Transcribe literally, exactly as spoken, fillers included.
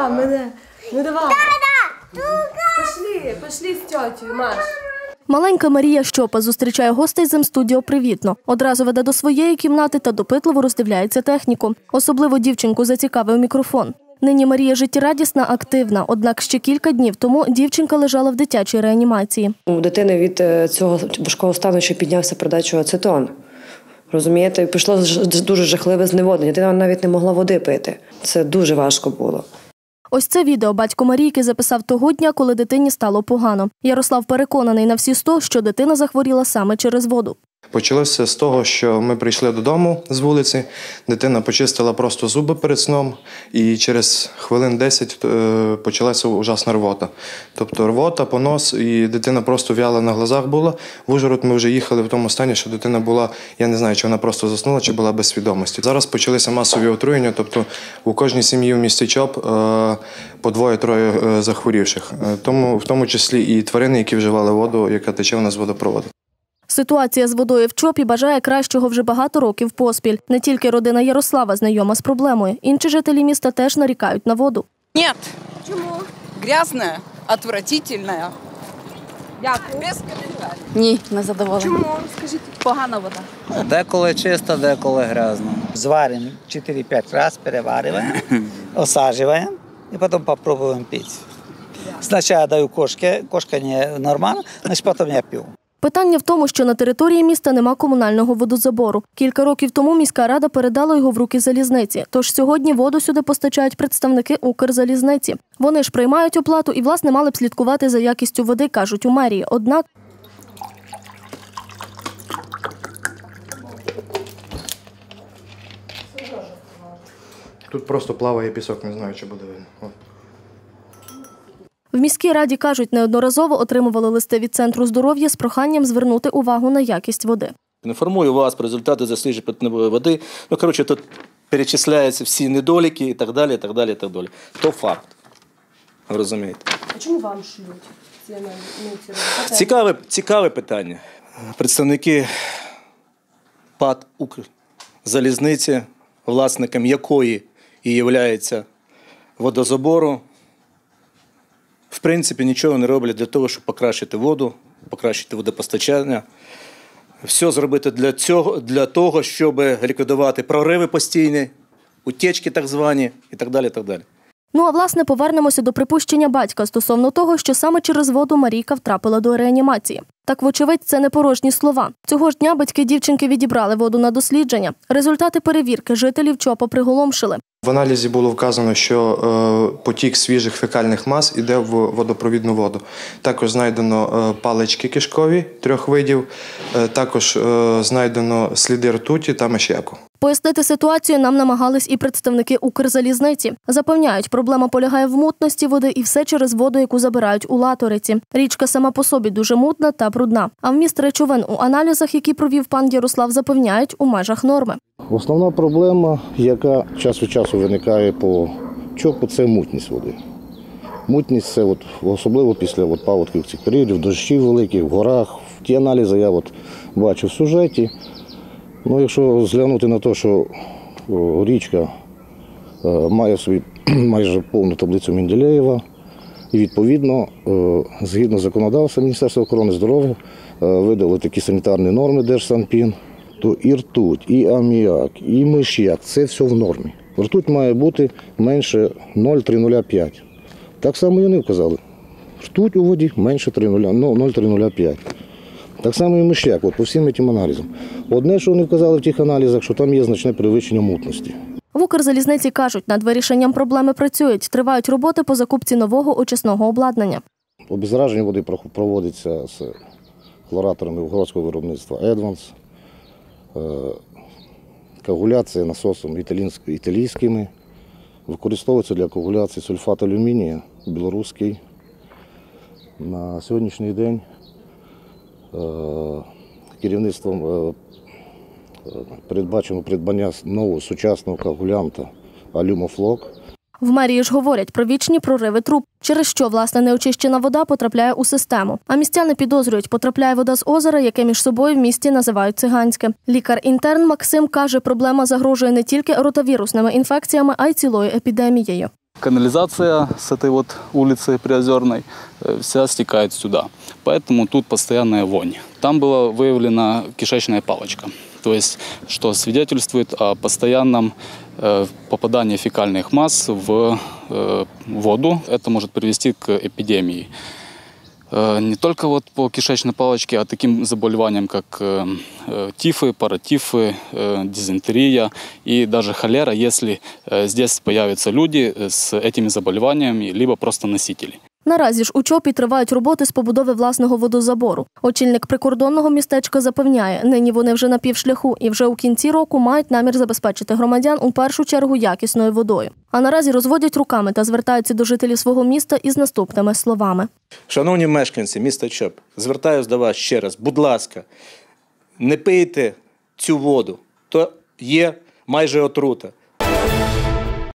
Да, мене. Ну давай. Пошли, пошли з тьотю, Маш. Маленька Марія Щопа зустрічає гостей з М-студіо привітно. Одразу веде до своєї кімнати та допитливо роздивляється техніку. Особливо дівчинку зацікавив мікрофон. Нині Марія життєрадісна, активна. Однак ще кілька днів тому дівчинка лежала в дитячій реанімації. У дитини від цього важкого стану ще піднявся передачу ацетон. Розумієте? І пішло дуже жахливе зневоднення. Дитина навіть не могла води пити. Це дуже важко було. Ось це відео батько Марійки записав того дня, коли дитині стало погано. Ярослав переконаний на всі сто, що дитина захворіла саме через воду. Почалося з того, що ми прийшли додому з вулиці, дитина почистила просто зуби перед сном і через хвилин десять почалася ужасна рвота. Тобто рвота, понос, і дитина просто в'яла на глазах була. В Ужгород ми вже їхали в тому стані, що дитина була, я не знаю, чи вона просто заснула, чи була без свідомості. Зараз почалися масові отруєння, тобто у кожній сім'ї в місті Чоп по двоє-троє захворівших. Тому, в тому числі і тварини, які вживали воду, яка тече у нас з водопроводу. Ситуація з водою в Чопі бажає кращого вже багато років поспіль. Не тільки родина Ярослава знайома з проблемою. Інші жителі міста теж нарікають на воду. Ні. Чому? Грязна, отвратительна. Дякую. Ні, не задоволена. Чому? Скажіть. Погана вода. Деколи чисто, деколи грязно. Зварим чотири-п'ять разів, перевариваем, осаживаем и потом попробуем пить. Сначала даю кошке, кошка не нормально, значит потом я пью. Питання в тому, що на території міста нема комунального водозабору. Кілька років тому міська рада передала його в руки залізниці. Тож сьогодні воду сюди постачають представники Укрзалізниці. Вони ж приймають оплату і, власне, мали б слідкувати за якістю води, кажуть у мерії. Однак... Тут просто плаває пісок, не знаю, чи буде видно. От. В міській раді, кажуть, неодноразово отримували листи від Центру здоров'я з проханням звернути увагу на якість води. Інформую вас про результати досліджень питної води. Ну, коротше, тут перечисляються всі недоліки і так далі, і так далі, і так далі. То факт. Ви розумієте? А чому вам шлють ці аналізи? Цікаве, цікаве питання. Представники ПАТ «Укрзалізниці», власником якої і є водозабору, в принципі, нічого не роблять для того, щоб покращити воду, покращити водопостачання. Все зробити для цього, для того, щоб ліквідувати прориви постійні, утечки так звані і так далі, і так далі. Ну а власне повернемося до припущення батька стосовно того, що саме через воду Марійка втрапила до реанімації. Так, вочевидь, це не порожні слова. Цього ж дня батьки дівчинки відібрали воду на дослідження. Результати перевірки жителів Чопа приголомшили. В аналізі було вказано, що е, потік свіжих фекальних мас йде в водопровідну воду. Також знайдено е, палички кишкові трьох видів, е, також е, знайдено сліди ртуті та мешяку. Пояснити ситуацію нам намагались і представники Укрзалізниці. Запевняють, проблема полягає в мутності води і все через воду, яку забирають у Латориці. Річка сама по собі дуже мутна та брудна. А вміст речовин у аналізах, які провів пан Ярослав, запевняють, у межах норми. Основна проблема, яка час від часу виникає по Чопу, це мутність води. Мутність – це от, особливо після от, паводків цих періодів, дощів великих, в горах. Ті аналізи я от, бачу в сюжеті. Ну, якщо зглянути на те, що о, річка е, має собі майже повну таблицю Менделєєва, і відповідно, е, згідно законодавства Міністерства охорони здоров'я, е, видали такі санітарні норми Держсанпін, то і ртуть, і аміак, і миш'як – це все в нормі. Ртуть має бути менше нуль цілих три нуль п'ять. Так само і вони вказали. Ртуть у воді менше нуль цілих три нуль п'ять. Так само і миш'як, от по всім цим аналізам. Одне, що вони вказали в тих аналізах, що там є значне перевищення мутності. В Укрзалізниці кажуть, над вирішенням проблеми працюють. Тривають роботи по закупці нового очисного обладнання. Обеззараження води проводиться з хлораторами угорського виробництва «Едванс». Коагуляція насосом італійськими. Використовується для коагуляції сульфат алюмінія, білоруський. На сьогоднішній день керівництвом передбачено придбання нового сучасного коагулянта «Алюмофлок». В мерії ж говорять про вічні прориви труб, через що, власне, неочищена вода потрапляє у систему. А містяни підозрюють, потрапляє вода з озера, яке між собою в місті називають циганське. Лікар-інтерн Максим каже, проблема загрожує не тільки ротавірусними інфекціями, а й цілою епідемією. Канализация с этой вот улицы Приозерной э, вся стекает сюда. Поэтому тут постоянная вонь. Там была выявлена кишечная палочка. То есть, что свидетельствует о постоянном э, попадании фекальных масс в э, воду. Это может привести к эпидемии. Э, не только вот по кишечной палочке, а таким заболеваниям, как э, э, тифы, паратифы, э, дизентерия и даже холера, если э, здесь появятся люди с этими заболеваниями, либо просто носители. Наразі ж у ЧОПі тривають роботи з побудови власного водозабору. Очільник прикордонного містечка запевняє, нині вони вже на півшляху і вже у кінці року мають намір забезпечити громадян у першу чергу якісною водою. А наразі розводять руками та звертаються до жителів свого міста із наступними словами. Шановні мешканці міста Чоп, звертаюся до вас ще раз. Будь ласка, не пийте цю воду. То є майже отрута.